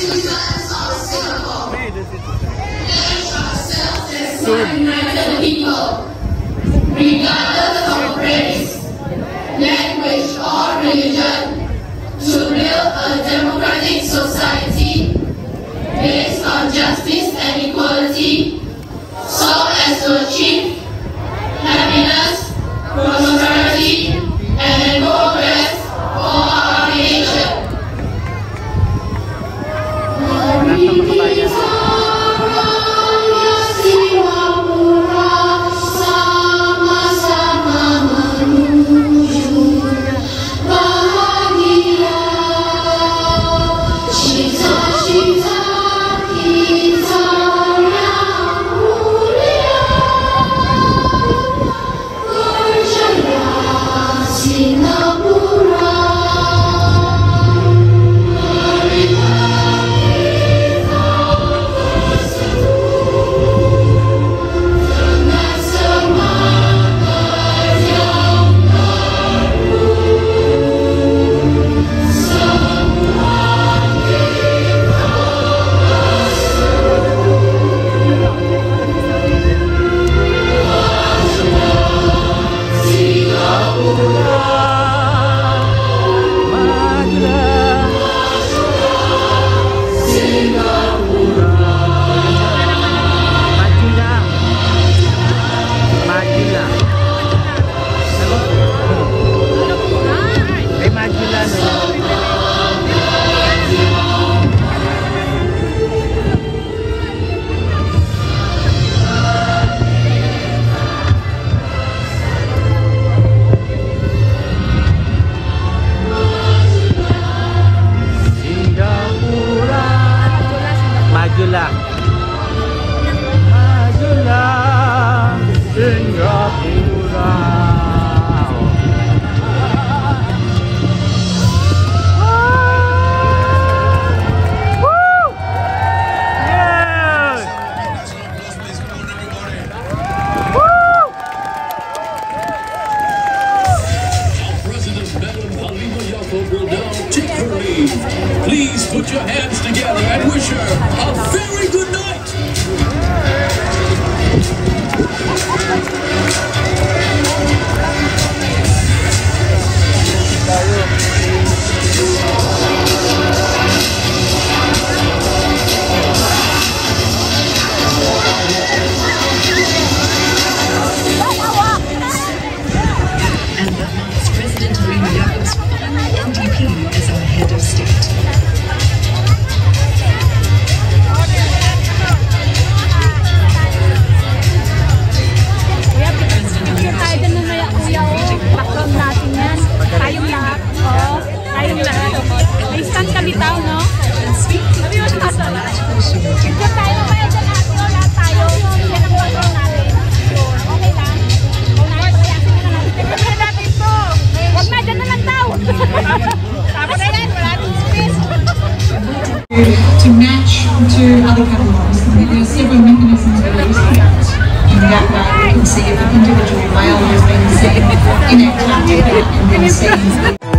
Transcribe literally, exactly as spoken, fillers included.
citizens of Singapore. Pledge ourselves as united people, regardless of race, language, or religion, to build a democratic society based on justice and equality, so as to achieve happiness, prosperity, and progress for our nation. Majulah, majulah, Singapura. Woo! Yeah! Woo! President Madam Halima Yacob will now take her leave. Please put your hands together and wish her a very good night. And announce President Halima Yacob's N D P as our head of state. Tayong lahat, oh, tayong lahat. May stand kami tao, no? Sabi mo sa ato. Ito tayo, kaya dyan natin, lahat tayo. Yan ang control natin. Okay lang? Kung nakasayasin na natin. Tignan natin ito. Huwag na, dyan na lang tao. Tapos na yan, wala natin space. To match to other catalogs, there are several mechanisms for using that. In that way, we can see if an individual male has been seen in a category and then seen